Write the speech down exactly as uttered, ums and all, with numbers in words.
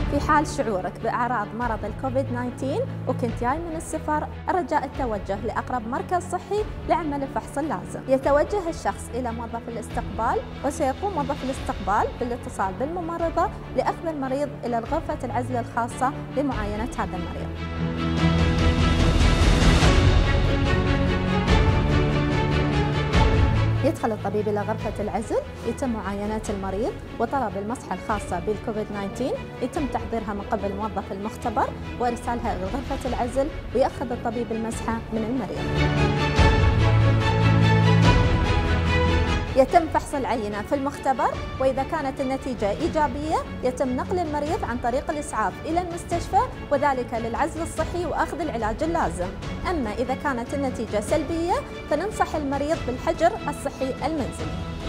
في حال شعورك بأعراض مرض الكوفيد تسعة عشر وكنت جاي من السفر، رجاء التوجه لأقرب مركز صحي لعمل الفحص اللازم. يتوجه الشخص إلى موظف الاستقبال، وسيقوم موظف الاستقبال بالاتصال بالممرضة لأخذ المريض إلى غرفة العزل الخاصة لمعاينة هذا المريض. يدخل الطبيب إلى غرفة العزل، يتم معاينة المريض وطلب المصحة الخاصة بالكوفيد تسعة عشر، يتم تحضيرها من قبل الموظف المختبر وإرسالها إلى غرفة العزل، ويأخذ الطبيب المسحة من المريض. يتم فحص العينة في المختبر، وإذا كانت النتيجة إيجابية يتم نقل المريض عن طريق الإسعاف إلى المستشفى، وذلك للعزل الصحي وأخذ العلاج اللازم. أما إذا كانت النتيجة سلبية فننصح المريض بالحجر الصحي المنزلي.